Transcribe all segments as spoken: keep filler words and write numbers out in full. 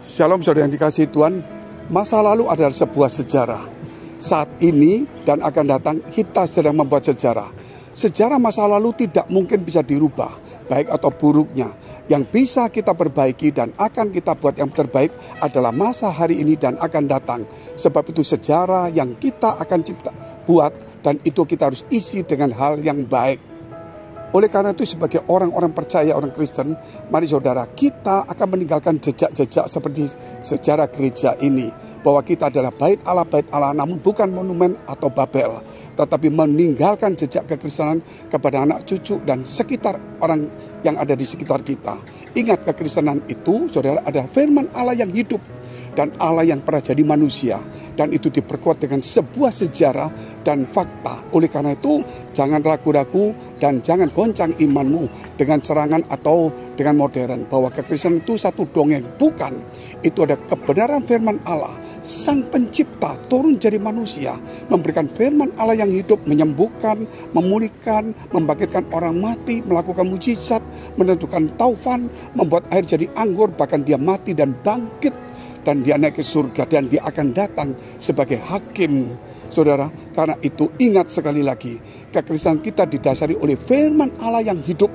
Shalom saudara yang dikasihi Tuhan. Masa lalu adalah sebuah sejarah. Saat ini dan akan datang kita sedang membuat sejarah. Sejarah masa lalu tidak mungkin bisa dirubah, baik atau buruknya. Yang bisa kita perbaiki dan akan kita buat yang terbaik adalah masa hari ini dan akan datang. Sebab itu sejarah yang kita akan cipta, buat, dan itu kita harus isi dengan hal yang baik. Oleh karena itu sebagai orang-orang percaya, orang Kristen, mari saudara, kita akan meninggalkan jejak-jejak seperti sejarah gereja ini. Bahwa kita adalah bait Allah, bait Allah, namun bukan monumen atau Babel. Tetapi meninggalkan jejak kekristenan kepada anak cucu dan sekitar orang yang ada di sekitar kita. Ingat, kekristenan itu, saudara, ada firman Allah yang hidup. Dan Allah yang pernah jadi manusia. Dan itu diperkuat dengan sebuah sejarah dan fakta. Oleh karena itu jangan ragu-ragu dan jangan goncang imanmu dengan serangan atau dengan modern. Bahwa kekristenan itu satu dongeng. Bukan. Itu ada kebenaran firman Allah. Sang pencipta turun jadi manusia. Memberikan firman Allah yang hidup. Menyembuhkan, memulihkan, membangkitkan orang mati. Melakukan mujizat, menentukan taufan. Membuat air jadi anggur. Bahkan dia mati dan bangkit. Dan dia naik ke surga dan dia akan datang sebagai hakim. Saudara, karena itu ingat sekali lagi, kekristenan kita didasari oleh firman Allah yang hidup.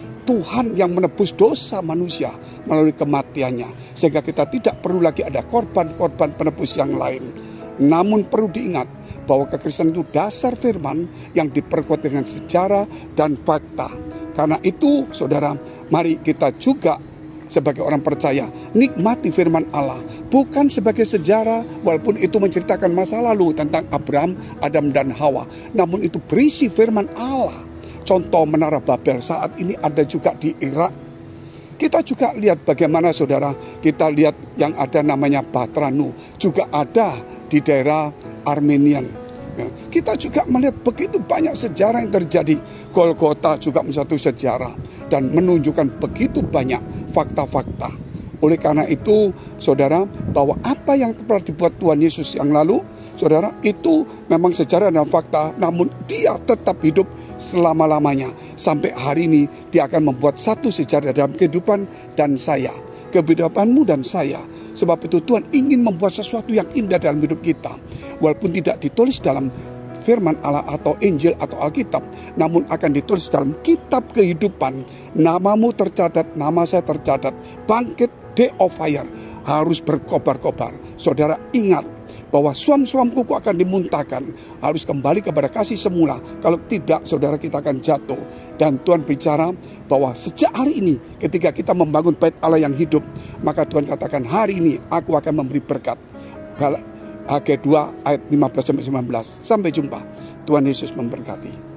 Tuhan yang menebus dosa manusia melalui kematiannya. Sehingga kita tidak perlu lagi ada korban-korban penebus yang lain. Namun perlu diingat bahwa kekristenan itu dasar firman yang diperkuat dengan sejarah dan fakta. Karena itu saudara, mari kita juga sebagai orang percaya nikmati firman Allah, bukan sebagai sejarah walaupun itu menceritakan masa lalu tentang Abraham, Adam dan Hawa, namun itu berisi firman Allah. Contoh Menara Babel saat ini ada juga di Irak. Kita juga lihat bagaimana saudara, kita lihat yang ada namanya Batranu, juga ada di daerah Armenian. Ya, kita juga melihat begitu banyak sejarah yang terjadi. Golgota juga satu sejarah dan menunjukkan begitu banyak fakta-fakta. Oleh karena itu, saudara, bahwa apa yang pernah dibuat Tuhan Yesus yang lalu, saudara, itu memang sejarah dan fakta, namun dia tetap hidup selama-lamanya. Sampai hari ini, dia akan membuat satu sejarah dalam kehidupan dan saya, kehidupanmu dan saya. Sebab itu Tuhan ingin membuat sesuatu yang indah dalam hidup kita. Walaupun tidak ditulis dalam firman Allah atau Injil atau Alkitab, namun akan ditulis dalam kitab kehidupan. Namamu tercatat, nama saya tercatat. Bangkit, day of fire, harus berkobar-kobar. Saudara ingat bahwa suam-suam kuku akan dimuntahkan, harus kembali kepada kasih semula. Kalau tidak, saudara, kita akan jatuh. Dan Tuhan bicara bahwa sejak hari ini ketika kita membangun bait Allah yang hidup, maka Tuhan katakan hari ini aku akan memberi berkat. Hagai dua ayat lima belas sampai sembilan belas. Sampai jumpa. Tuhan Yesus memberkati.